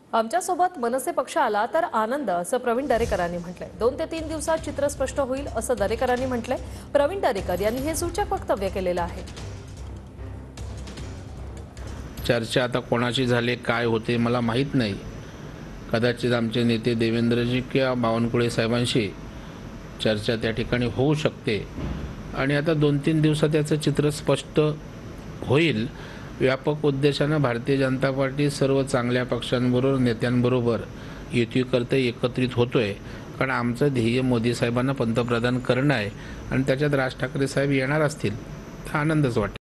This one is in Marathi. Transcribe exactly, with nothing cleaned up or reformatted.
आमच्यासोबत मनसे पक्ष आला तर आनंद, असं प्रवीण दरेकरांनी म्हटलंय। दोन ते तीन दिवसात चित्र स्पष्ट होईल असं दरेकरांनी म्हटलंय। प्रवीण दरेकर यांनी हे सूचक वक्तव्य केलेलं आहे। चर्चा आता कोणाशी झाली, काय होते मला माहीत नाही। कदाचित आमचे नेते देवेंद्रजी किंवा बावनकुळे साहेबांशी चर्चा त्या ठिकाणी होऊ शकते आणि आता दोन तीन दिवसात त्याचं चित्र स्पष्ट होईल। व्यापक उद्देशानं भारतीय जनता पार्टी सर्व चांगल्या पक्षांबरोबर नेत्यांबरोबर युतीकरता एकत्रित होतोय, कारण आमचं ध्येय मोदी साहेबांना पंतप्रधान करणं आहे आणि त्याच्यात राज ठाकरे साहेब येणार असतील तर आनंदच वाटेल।